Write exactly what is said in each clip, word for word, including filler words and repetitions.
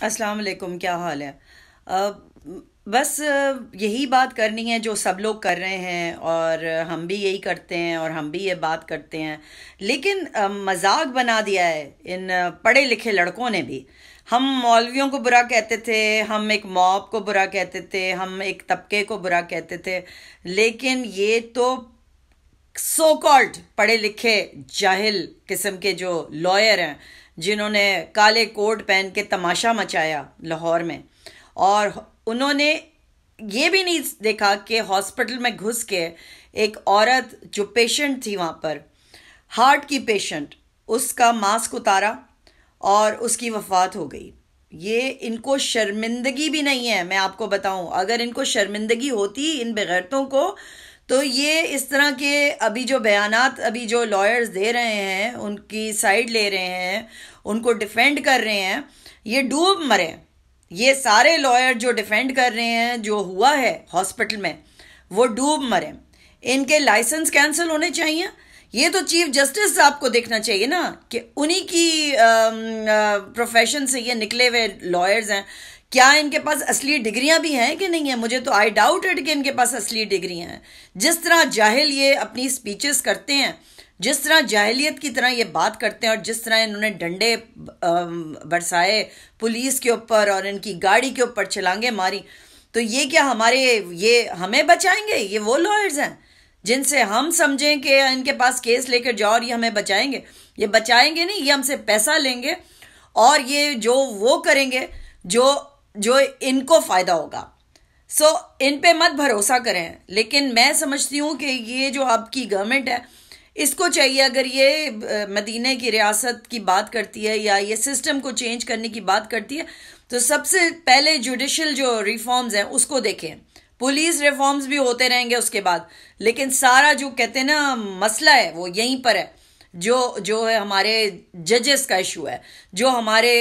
अस्सलाम वालेकुम, क्या हाल है? अ, बस अ, यही बात करनी है जो सब लोग कर रहे हैं, और हम भी यही करते हैं और हम भी ये बात करते हैं। लेकिन अ, मजाक बना दिया है इन अ, पढ़े लिखे लड़कों ने भी। हम मौलवियों को बुरा कहते थे, हम एक मॉब को बुरा कहते थे, हम एक तबके को बुरा कहते थे। लेकिन ये तो सो कॉल्ड पढ़े लिखे जाहिल किस्म के जो लॉयर हैं, जिन्होंने काले कोट पहन के तमाशा मचाया लाहौर में, और उन्होंने ये भी नहीं देखा कि हॉस्पिटल में घुस के एक औरत जो पेशेंट थी वहाँ पर, हार्ट की पेशेंट, उसका मास्क उतारा और उसकी वफात हो गई। ये इनको शर्मिंदगी भी नहीं है। मैं आपको बताऊं, अगर इनको शर्मिंदगी होती इन बेगैरतों को, तो ये इस तरह के अभी जो बयानात अभी जो लॉयर्स दे रहे हैं, उनकी साइड ले रहे हैं, उनको डिफेंड कर रहे हैं, ये डूब मरे। ये सारे लॉयर जो डिफेंड कर रहे हैं जो हुआ है हॉस्पिटल में, वो डूब मरे। इनके लाइसेंस कैंसिल होने चाहिए। ये तो चीफ जस्टिस साहब को देखना चाहिए ना कि उन्हीं की प्रोफेशन से ये निकले हुए लॉयर्स हैं। क्या इनके पास असली डिग्रियां भी हैं कि नहीं है? मुझे तो आई डाउटेड कि इनके पास असली डिग्रियां हैं। जिस तरह जाहिल ये अपनी स्पीचेस करते हैं, जिस तरह जाहिलियत की तरह ये बात करते हैं, और जिस तरह इन्होंने डंडे बरसाए पुलिस के ऊपर और इनकी गाड़ी के ऊपर छलांगे मारी, तो ये क्या हमारे ये हमें बचाएंगे? ये वो लॉयर्स हैं जिनसे हम समझें कि इनके पास केस लेकर जाओ और ये हमें बचाएंगे? ये बचाएंगे नहीं, ये हमसे पैसा लेंगे और ये जो वो करेंगे जो जो इनको फायदा होगा। सो so, इन पे मत भरोसा करें। लेकिन मैं समझती हूँ कि ये जो आपकी गवर्नमेंट है, इसको चाहिए, अगर ये मदीने की रियासत की बात करती है या ये सिस्टम को चेंज करने की बात करती है, तो सबसे पहले जुडिशल जो रिफॉर्म्स हैं उसको देखें। पुलिस रिफॉर्म्स भी होते रहेंगे उसके बाद, लेकिन सारा जो कहते हैं ना मसला है वो यहीं पर है। जो जो है हमारे जजेस का इशू है, जो हमारे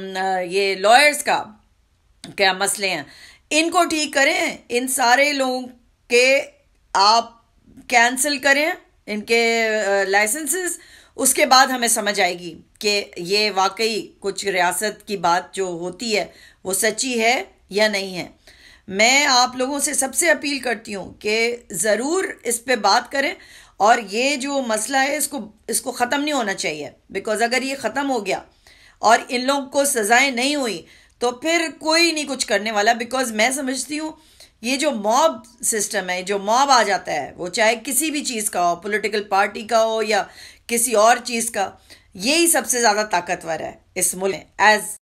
ये लॉयर्स का क्या मसले हैं, इनको ठीक करें। इन सारे लोगों के आप कैंसिल करें इनके लाइसेंसेस। उसके बाद हमें समझ आएगी कि ये वाकई कुछ रियासत की बात जो होती है वो सच्ची है या नहीं है। मैं आप लोगों से सबसे अपील करती हूँ कि ज़रूर इस पे बात करें, और ये जो मसला है इसको इसको ख़त्म नहीं होना चाहिए। बिकॉज अगर ये ख़त्म हो गया और इन लोगों को सज़ाएं नहीं हुई, तो फिर कोई नहीं कुछ करने वाला। बिकॉज मैं समझती हूँ ये जो मॉब सिस्टम है, जो मॉब आ जाता है, वो चाहे किसी भी चीज़ का हो, पॉलिटिकल पार्टी का हो या किसी और चीज़ का, यही सबसे ज़्यादा ताकतवर है इस मुल्क में एज